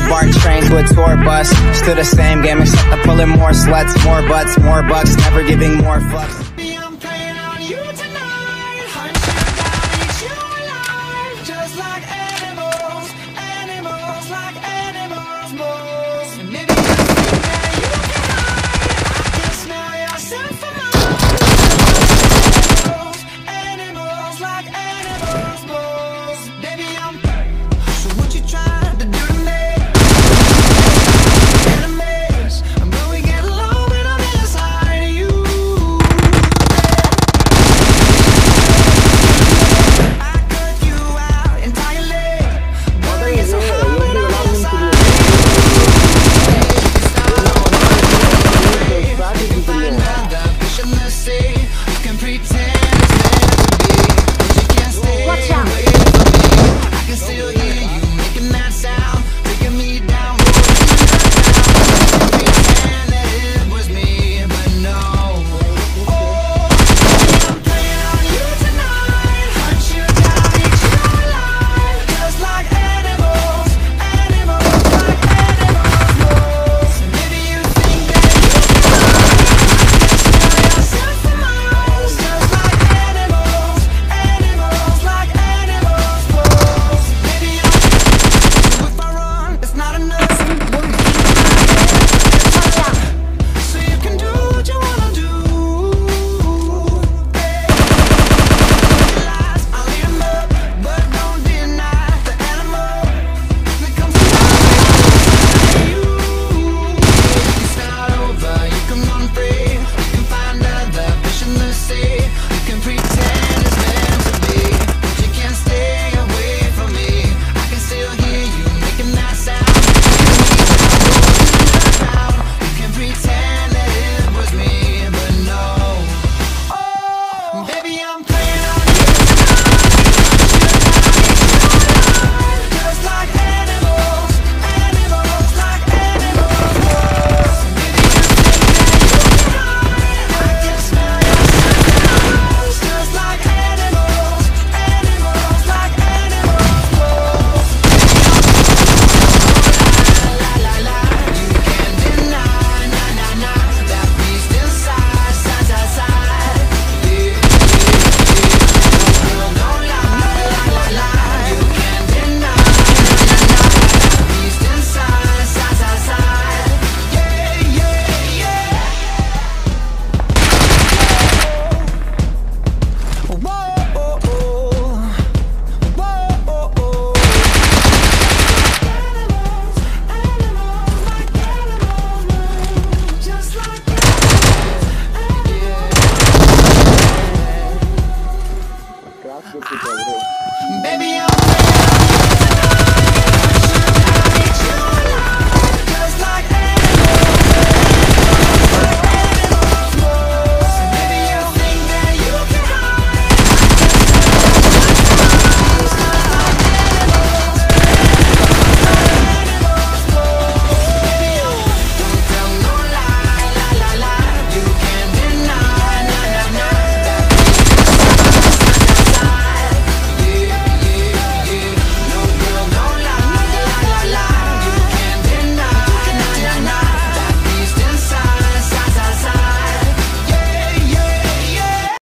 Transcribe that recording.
BART train to a tour bus. Still the same game except I'm pulling more sluts, more butts, more bucks, never giving more fucks. I'm playing on you tonight. Hunt you down, eat you alive. Just like animals, animals like animals, moles. And maybe you think that you can hide. I can smell yourself from miles. Animals like animals, moles. Baby, I'm so what you trying to do to me? Enemies, I'm going to get along when I'm inside of you. I cut you out entirely. Boy, it's so hard when I'm inside of you. You can find another fish in the sea. You can pretend it's meant to be, but you can't stay away from me. I can still hear you making that sound, taking me down, rolling me down. Pretend that it was me, but no. Oh, I'm playing on you tonight. Hunt you down, eat you alive. Just like animals, animals like animals, moles. And maybe you think that you can hide. I can smell yourself from miles. Just like animals, animals like animals, moles. Maybe I'm if I run, it's not enough. So you can do what you wanna do. Lies, I'll eat 'em up, but don't deny the animal that comes to you. You can start over, you can run free, you can find other fish in the sea. You can pretend it's meant to be, but you can't stay away from me. I can still hear you making that sound. You can pretend that it was me, but no. Oh, baby, I'm playing on you tonight. Just like animals, animals like animals, moles. Maybe you think that you can hide. I can smell yourself from miles. Just like animals, animals like animals, moles. La la la, you can't deny, na na na, that beast inside, side side side. Yeah, girl, don't lie, la la la, you can't deny, na na na, that beast inside, side side side. Yeah, yeah, yeah. Whoa, oh, oh. Whoa, oh, oh. Animals, animals like animals, moles. Just like animals. Baby, I'm